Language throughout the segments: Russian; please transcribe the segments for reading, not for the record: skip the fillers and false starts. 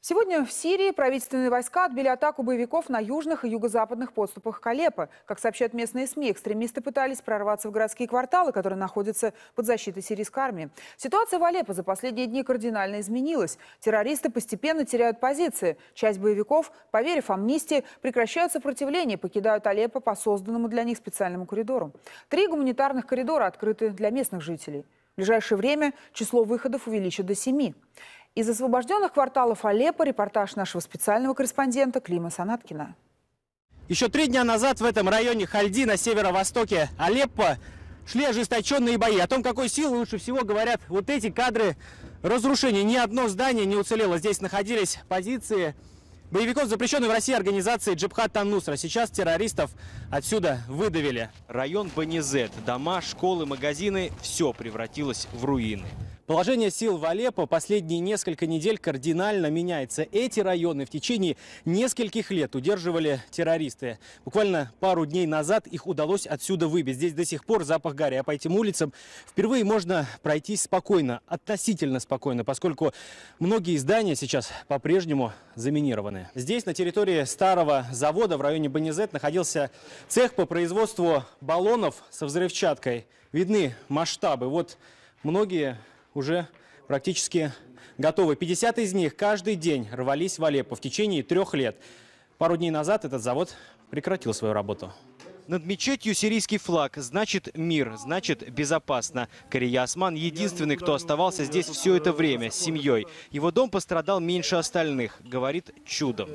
Сегодня в Сирии правительственные войска отбили атаку боевиков на южных и юго-западных подступах к Алеппо. Как сообщают местные СМИ, экстремисты пытались прорваться в городские кварталы, которые находятся под защитой сирийской армии. Ситуация в Алеппо за последние дни кардинально изменилась. Террористы постепенно теряют позиции. Часть боевиков, поверив амнистии, прекращают сопротивление и покидают Алеппо по созданному для них специальному коридору. 3 гуманитарных коридора открыты для местных жителей. В ближайшее время число выходов увеличат до 7. Из освобожденных кварталов Алеппо репортаж нашего специального корреспондента Клима Санаткина. Еще 3 дня назад в этом районе Хальди на северо-востоке Алеппо шли ожесточенные бои. О том, какой силы лучше всего говорят вот эти кадры разрушения. Ни одно здание не уцелело. Здесь находились позиции боевиков, запрещенной в России организации Джабхат ан-Нусра. Сейчас террористов отсюда выдавили. Район Банизет, дома, школы, магазины – все превратилось в руины. Положение сил в Алеппо последние несколько недель кардинально меняется. Эти районы в течение нескольких лет удерживали террористы. Буквально пару дней назад их удалось отсюда выбить. Здесь до сих пор запах гари. А по этим улицам впервые можно пройтись спокойно, относительно спокойно, поскольку многие здания сейчас по-прежнему заминированы. Здесь, на территории старого завода в районе Банизет, находился цех по производству баллонов со взрывчаткой. Видны масштабы. Вот многие уже практически готовы. 50 из них каждый день рвались в Алеппо в течение 3 лет. Пару дней назад этот завод прекратил свою работу. Над мечетью сирийский флаг. Значит мир, значит безопасно. Кария Осман единственный, кто оставался здесь все это время с семьей. Его дом пострадал меньше остальных. Говорит, чудом.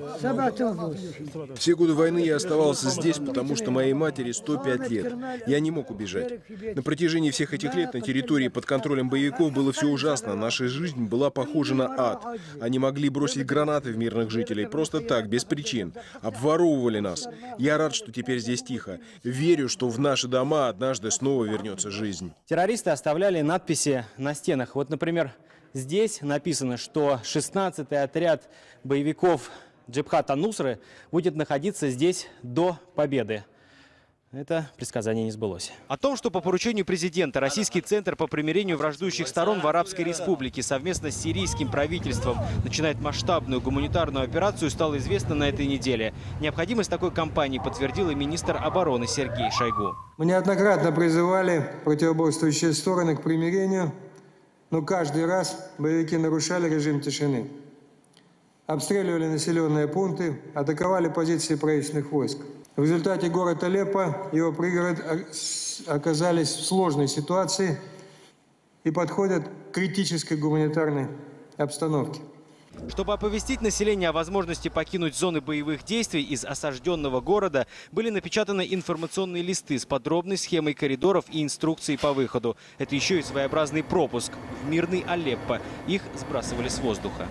Все годы войны я оставался здесь, потому что моей матери 105 лет. Я не мог убежать. На протяжении всех этих лет на территории под контролем боевиков было все ужасно. Наша жизнь была похожа на ад. Они могли бросить гранаты в мирных жителей просто так, без причин. Обворовывали нас. Я рад, что теперь здесь тихо. Верю, что в наши дома однажды снова вернется жизнь. Террористы оставляли надписи на стенах. Вот, например, здесь написано, что 16-й отряд боевиков Джабхат ан-Нусры будет находиться здесь до победы. Это предсказание не сбылось. О том, что по поручению президента Российский центр по примирению враждующих сторон в Арабской Республике совместно с сирийским правительством начинает масштабную гуманитарную операцию, стало известно на этой неделе. Необходимость такой кампании подтвердил и министр обороны Сергей Шойгу. Мы неоднократно призывали противоборствующие стороны к примирению, но каждый раз боевики нарушали режим тишины. Обстреливали населенные пункты, атаковали позиции правительственных войск. В результате город Алеппо и его пригород оказались в сложной ситуации и подходят к критической гуманитарной обстановке. Чтобы оповестить население о возможности покинуть зоны боевых действий из осажденного города, были напечатаны информационные листы с подробной схемой коридоров и инструкцией по выходу. Это еще и своеобразный пропуск в мирный Алеппо. Их сбрасывали с воздуха.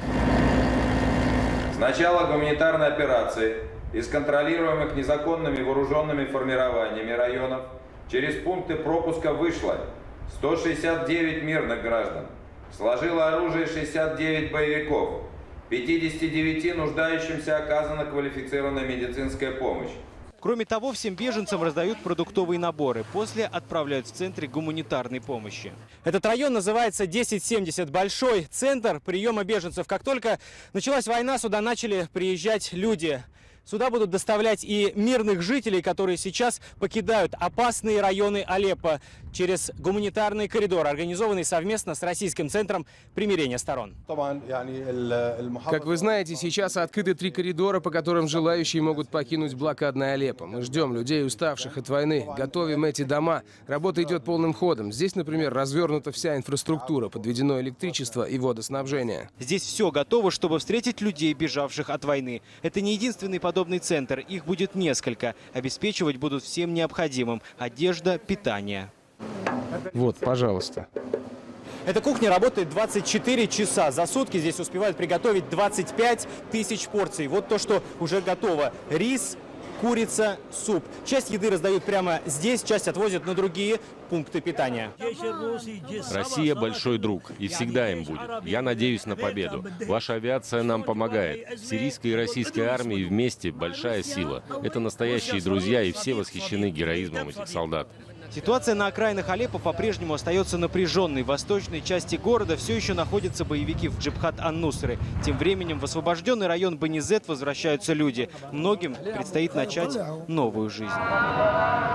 С начала гуманитарной операции из контролируемых незаконными вооруженными формированиями районов через пункты пропуска вышло 169 мирных граждан. Сложило оружие 69 боевиков. 59 нуждающимся оказана квалифицированная медицинская помощь. Кроме того, всем беженцам раздают продуктовые наборы. После отправляют в центры гуманитарной помощи. Этот район называется 1070. Большой центр приема беженцев. Как только началась война, сюда начали приезжать люди. Сюда будут доставлять и мирных жителей, которые сейчас покидают опасные районы Алеппо через гуманитарный коридор, организованный совместно с Российским центром примирения сторон. Как вы знаете, сейчас открыты 3 коридора, по которым желающие могут покинуть блокадное Алеппо. Мы ждем людей, уставших от войны, готовим эти дома. Работа идет полным ходом. Здесь, например, развернута вся инфраструктура, подведено электричество и водоснабжение. Здесь все готово, чтобы встретить людей, бежавших от войны. Это не единственный подобный центр. Их будет несколько. Обеспечивать будут всем необходимым. Одежда, питание. Вот, пожалуйста. Эта кухня работает 24 часа. За сутки здесь успевают приготовить 25 тысяч порций. Вот то, что уже готово. Рис, курица, суп. Часть еды раздают прямо здесь, часть отвозят на другие пункты питания. Россия большой друг и всегда им будет. Я надеюсь на победу. Ваша авиация нам помогает. Сирийская и российская армии вместе большая сила. Это настоящие друзья, и все восхищены героизмом этих солдат. Ситуация на окраинах Алеппо по-прежнему остается напряженной. В восточной части города все еще находятся боевики в Джабхат ан-Нусры. Тем временем в освобожденный район Бени-Зет возвращаются люди. Многим предстоит начать новую жизнь.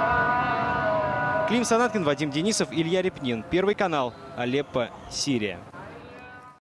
Клим Санаткин, Вадим Денисов, Илья Репнин. Первый канал. Алеппо, Сирия.